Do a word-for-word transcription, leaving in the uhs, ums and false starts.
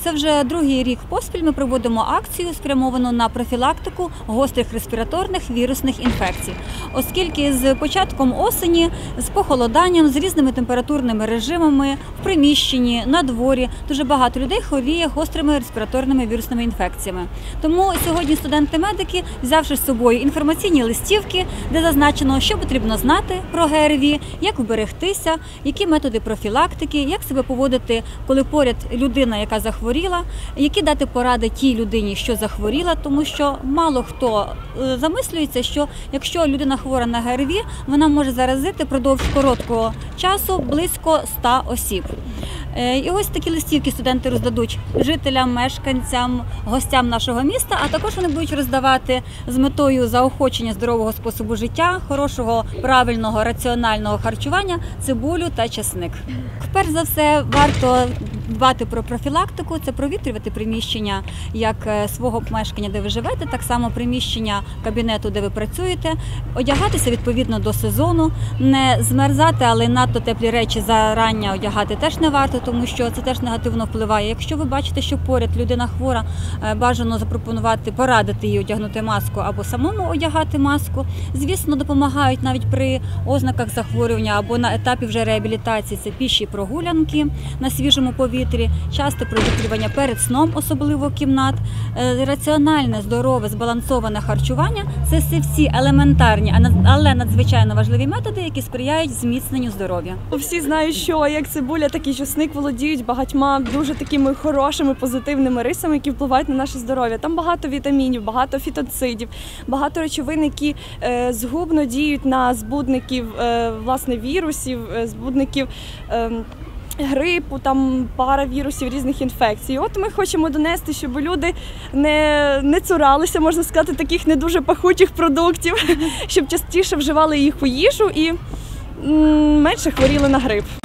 Це вже другий рік поспіль ми проводимо акцію, спрямовану на профілактику гострих респіраторних вірусних інфекцій. Оскільки з початком осені, з похолоданням, з різними температурними режимами, в приміщенні, на дворі дуже багато людей хворіє гострими респіраторними вірусними інфекціями. Тому сьогодні студенти-медики, взявши з собою інформаційні листівки, де зазначено, що потрібно знати про ГРВІ, як вберегтися, які методи профілактики, як себе поводити, коли поряд людина, яка захворіла, які дати поради тій людині, що захворіла, тому що мало хто замислюється, що якщо людина хвора на ГРВІ, вона може заразити впродовж короткого часу близько ста осіб. І ось такі листівки студенти роздадуть жителям, мешканцям, гостям нашого міста, а також вони будуть роздавати з метою заохочення здорового способу життя, хорошого, правильного, раціонального харчування, цибулю та часник. Перш за все, варто дбати про профілактику, це провітрювати приміщення як свого помешкання, де ви живете, так само приміщення кабінету, де ви працюєте, одягатися відповідно до сезону, не змерзати, але надто теплі речі зарання одягати теж не варто, тому що це теж негативно впливає. Якщо ви бачите, що поряд людина хвора, бажано запропонувати, порадити їй одягнути маску або самому одягати маску. Звісно, допомагають навіть при ознаках захворювання або на етапі вже реабілітації, це піші прогулянки на свіжому повітрі, часто провітрювання перед сном, особливо кімнат, раціональне, здорове, збалансоване харчування – це всі елементарні, але надзвичайно важливі методи, які сприяють зміцненню здоров'я. Всі знають, що як цибуля, так і часник володіють багатьма дуже такими хорошими, позитивними рисами, які впливають на наше здоров'я. Там багато вітамінів, багато фітонцидів, багато речовин, які е, згубно діють на збудників е, власне вірусів, е, збудників е, грипу, там пара вірусів, різних інфекцій. От ми хочемо донести, щоб люди не, не цуралися, можна сказати, таких не дуже пахучих продуктів, щоб частіше вживали їх у їжу і м, менше хворіли на грип.